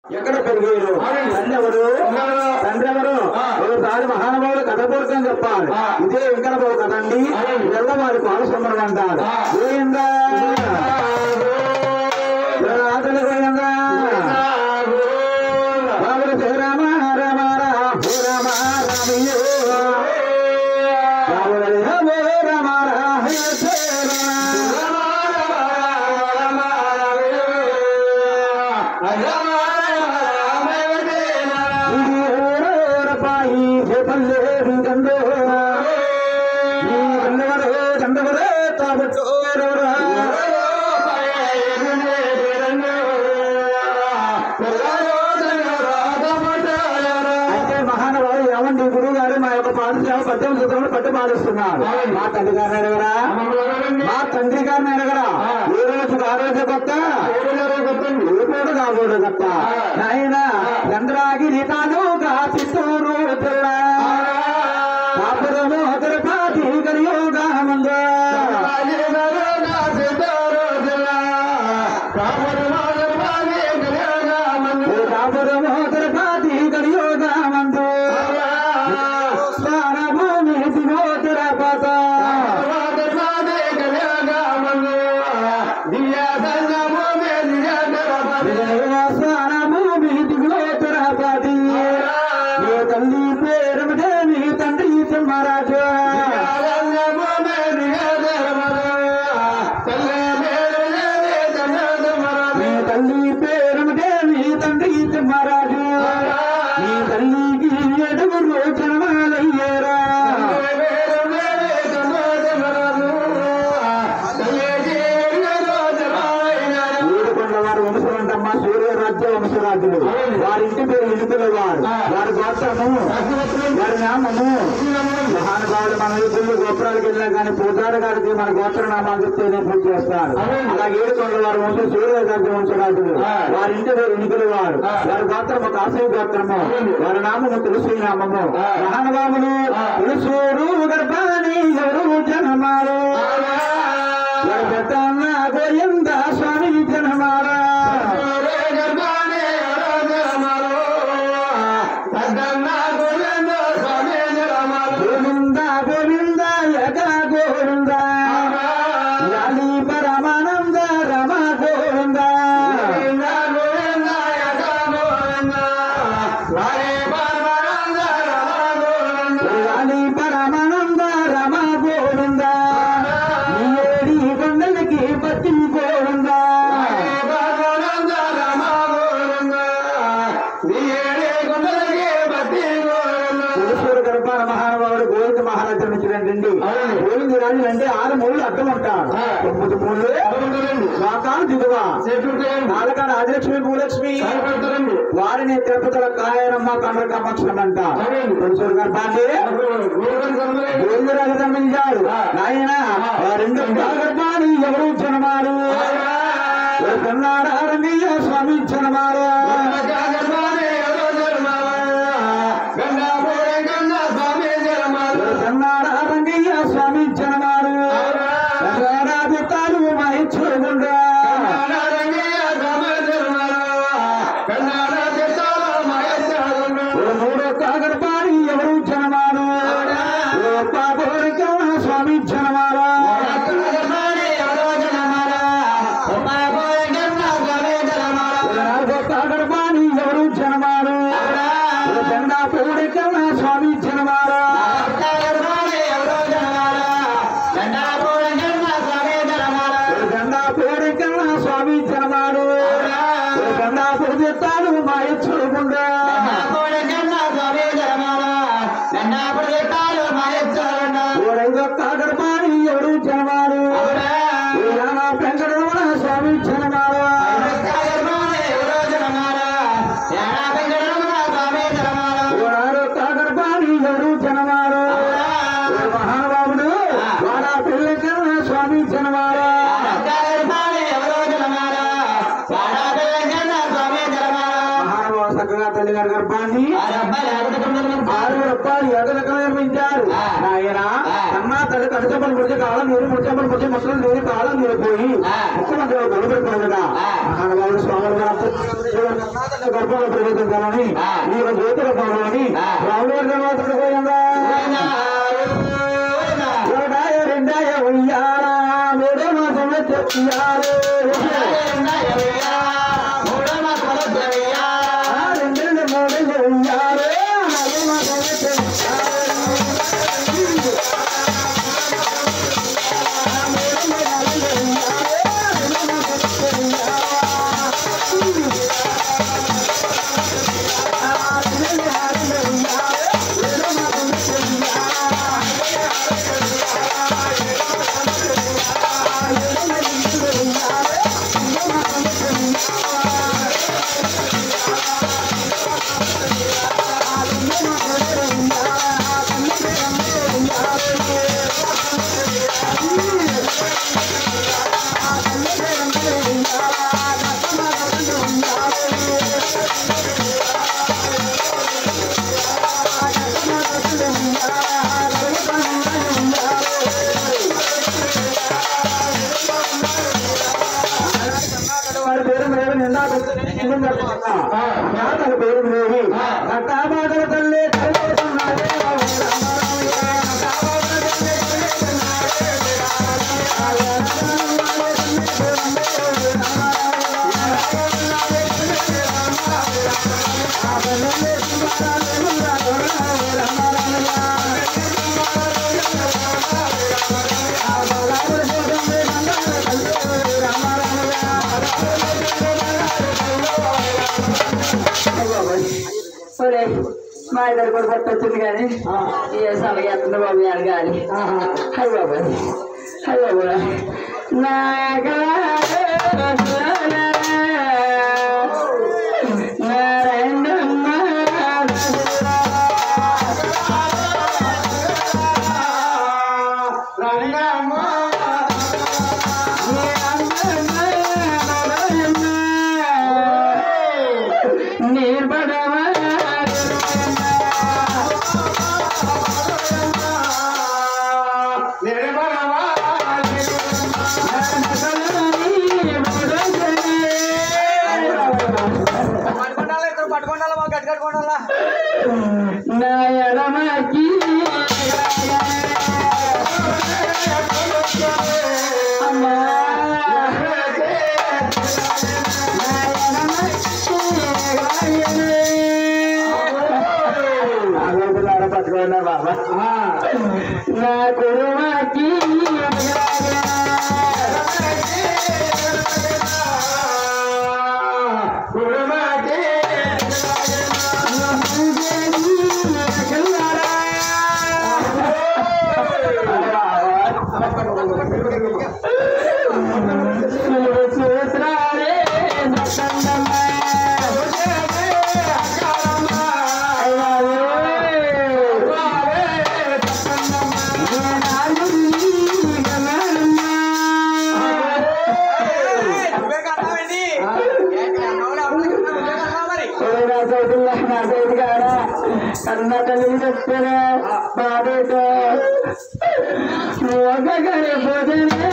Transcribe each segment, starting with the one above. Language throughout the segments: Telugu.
ఎక్కడ పెరిగారు తండ్రి ఎవరు ఒకసారి మహానుభావులు కథపూర్వకం చెప్పాలి. ఇదే వెంకటబాబు కదండి. ఇదల్లా వారి పాలసంబరం అంటారు. గోవిందా గోవిందా బాబులు శ్రీరామ రామ రామ రామ రామయ్యో బాబులు రామ రామ పట్టు పాలిస్తున్నారు. మా తండ్రి గారిని అడగరా, మా తండ్రి గారిని అడగరా. ఏ రోజు ఆ రోజు కొత్త ఏపోడు కాబోడు కొత్త ఆయన చంద్రాగిరి తాలూకా చిత్తూరు జిల్లా కాపురము తిరుపతి కలియుగా ముందు కాపురము తిరుపతి కలియుగా ముందు వారింటి పేరు ఇనుకుల వారు, వారి గోత్రము, వారి నామము. మహానుభావులు మన ఇద్దరు గోపురాలకు వెళ్ళినా కానీ పూజారి గారికి మన గోత్ర నామాలు చెప్తేనే పూజ చేస్తారు. అలాగే ఏడుకొండల వారి వంశం సూర్యరాజ్య వంశరాజులు, వారింటి పేరు ఇనుకుల వారు, వారి గోత్రము కాశీ గోత్రము, వారి నామము తులసి నామము. మహానుభావులు తులసూరు గర్భాని ఎవరు జనమారు వారి పెద్దన్న గోవింద స్వామి జనమారా అంటే 6 మూళ్ళు అడ్డం ఉంటారు. 9 మూళ్ళు వాకాలు దిగువ నాలుగాడు ఆదిలక్ష్మి భూలక్ష్మి వారిని తిరుపతుల కాయనమ్మ కండ్రకమ్మక్షం అంటారు. గర్భాన్ని గోవిందరాజు జన్మించాడు. నాయన రెండు గర్భాన్ని ఎవరు జనమారు కన్నాడారంగయ్య స్వామి జనమారు కన్నాడారంగయ్య స్వామి జనమారు రాజతాలు మహించుకుండ్రా మూడో కాగర్పాడి ఎవరు జనమారు స్వామి జనమారా కాగర్పాడి ఎవరు జనమారు జెండా పూడికన్నా స్వామి జనమారా స్వామి జనమారు గండా పూజితాలు మాయచ్చుకుండ్రా కాగర్పాడి ఎవరు జనమారు వెంకటరమణ స్వామి జనమారు కాగర్పాడి ఎవరు జనమారు మహానుభావుడు వాడా పెళ్ళకరణ స్వామి జనమారు చక్కగా తల్లి గారి గర్భాన్ని 6 రూపాయలు ఎగలకలు నిర్మించారు. ఆయన అన్నా తల్లి కడుచపని ముడిచి కాలం నీరు ముడిచపని ముడిచి ముసలు నీరు కాలం నీరు పోయి ముఖ్యమంత్రి గొడవ పెట్టుకున్నదా మహానుభావుడు స్వామి గారు గర్భంలో ప్రవేశించాలని ఈ జ్యోతుల పనులని రాముడు మాత్రం పోయిందా రెండాయ ఉయ్యాలా మూడో మాసంలో చెప్తారు రెండు మూడు ఉయ్యారు నాలుగో మాసంలో చెప్తారు మా ఇద్దరు కూడా పట్టొచ్చింది కానీ ఏ సమయం ఎత్తుంది బాబు అడగాలి హై బాబు హై బాబు పట్టుకున్నా బాబా నా కురుమాకి అన్న తల్లి చెప్తారా బాబేట ఒకరి భోజనే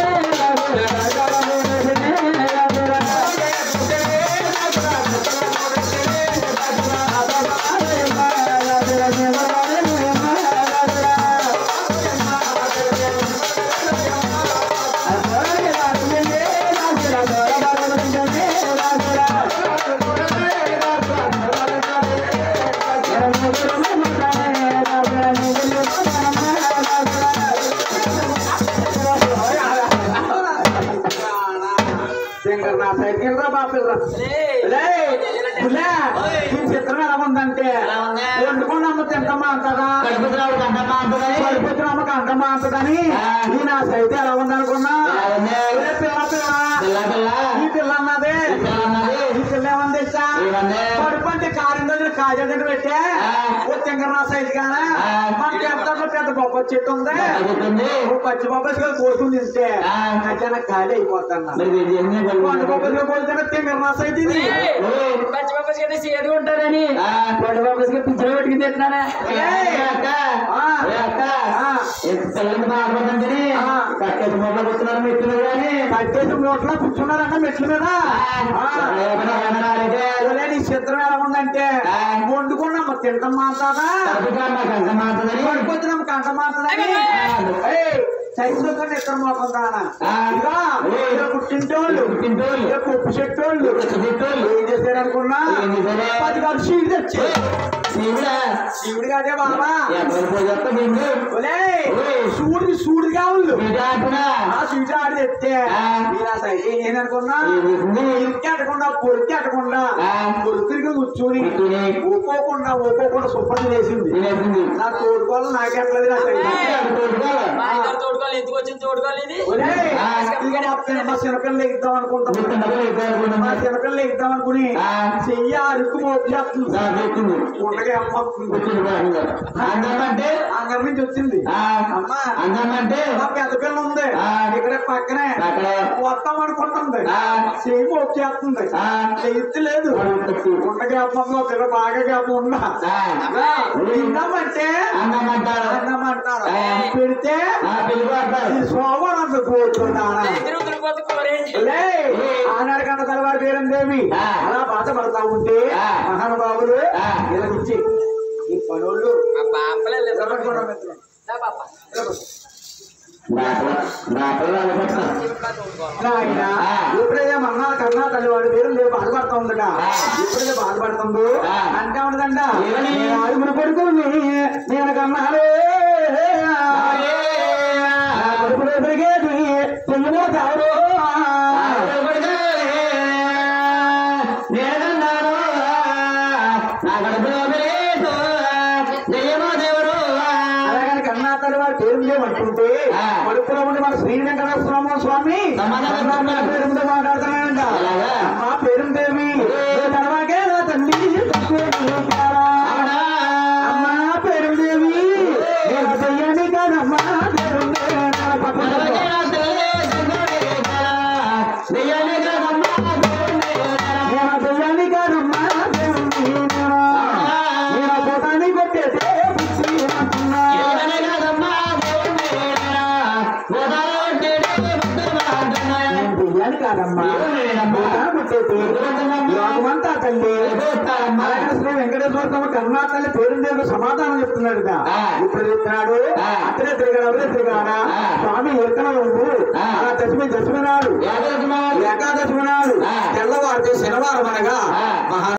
చిత్రం ఎలా ఉందంటే వండుకుని అమ్మ తింటమ్మా అంతదా పడిపోతున్నమ్మకి అంటమ్మా అంతదని ఈ నా సైతే ఎలా ఉందనుకున్నా పిల్ల పిల్ల ఈ పిల్ల అన్నదే ఈ పిల్ల ఏమంది పడుకుంటే అంటే కారం దగ్గర కాజా దగ్గర పెట్టే తింగర సైజు కానీ మనకి ఎంత పెద్ద బొబ్బ చెట్టు ఉంది పచ్చి బొబ్బసిగా కోసుకుని తింటే మధ్యాహ్నం ఖాళీ అయిపోతాను బొబ్బసిగా కోసుకుంటే తింగర సైజు ఇది పచ్చి బొబ్బసిగా సేదుగా ఉంటారని పండు బొబ్బసిగా పిచ్చలు పెట్టుకుని తింటున్నారా కట్టేసి మూటలో కూర్చున్నారు మెట్ల మీద కానీ కట్టేసి మూటలో కూర్చున్నారంట మెట్ల మీద నీ చిత్రం ఎలా ఉందంటే వండుకున్నాం తింటం మాట్లాదా పడుకొచ్చినాం కంట మాట్లాదని సైజులో కన్నా ఇద్దరు మోకుందానా పుట్టింటోళ్ళు పప్పు చెట్టోళ్ళు ఏం చేశారు అనుకున్నా 10 శివుడు తెచ్చి శివుడు కాదే బాబా శివుడు కావాలి శివుడు ఆడి తెస్తే ఏంటనుకున్నా ఇంటికి అట్టకుండా పొరికి అట్టకుండా పొరుకురికి కూర్చొని ఒక్కోకుండా శుభ్రం చేసింది నా తోడుకోవాలి నాకెట్లేదు ఎందుకు వచ్చింది తోడుకోవాలి మా చిన్నపిల్లలు ఎగుతాం అనుకుంటాం మా చిన్నపిల్లలు ఎగుతాం అనుకుని చెయ్యి అరుకు మోపు చేస్తుంది ఉండగా అందమంటే అంగం నుంచి వచ్చింది అమ్మా అందమంటే మా పెద్ద పిల్ల ఉంది ఇక్కడ పక్కనే వస్తాం అనుకుంటుంది చెయ్యి మోపు చేస్తుంది చెయ్యి లేదు ఉండగా అమ్మ పిల్ల బాగా కాపు ఉన్నా తిన్నామంటే అందమంటారు అన్నమంటారు పెడితే సోమవారం కూర్చున్నాను ఆనాడు కన్నా తలవారి పేరం దేవి అలా బాధపడతా ఉంటే మహానుభావులు ఇలా ఇచ్చి ఈ పనులు ఎప్పుడైతే మన్నా కన్నా తల్లివాడి పేరు లేదు బాధపడతా ఉందట ఎప్పుడైతే బాధపడుతుందో అంటే ఉండదంట ఆరుగురు కొడుకుని నేను కన్నాడే కొడుకులు ఎదురిగేది పిల్లలు కాదు అలాగని కన్నా తల్లివాడి పేరు లేవనుకుంటే కడుపులో ఉండి మన శ్రీ వెంకటేశ్వర స్వామి పేరు మాట్లాడుతున్నాడంట మా పేరు దేవి తర్వాకే నా తండ్రి అమ్మా పేరు దేవి దయ్యాన్ని కాదమ్మా పేరు దయ్యాన్ని కాదమ్మా నేను పోతాన్ని కొట్టేసే కాదమ్మా లోకమంతా తల్లి శ్రీ వెంకటేశ్వర స్వామి కన్నా తల్లి పేరు దేవుడు సమాధానం చెప్తున్నాడు ఇప్పుడు చెప్తున్నాడు అతనే తిరిగాడు అవరే తిరిగాడా స్వామి ఎక్కడ ఉండు దశమి నాడు ఏకాదశమి నాడు తెల్లవారితే శనివారం అనగా మహా